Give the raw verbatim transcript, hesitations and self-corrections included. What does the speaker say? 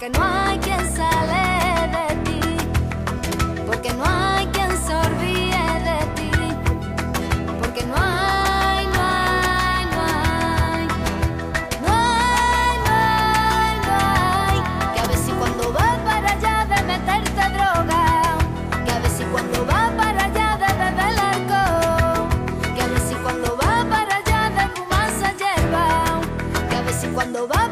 porque no hay quien sale de ti, porque no hay quien se olvide de ti, porque no hay, no hay, no hay, no hay, no hay, no hay, que a veces cuando vas para allá de meterte droga, que a veces cuando vas para allá de beber alcohol, que a veces cuando vas para allá de fumarse hierba, que a veces cuando vas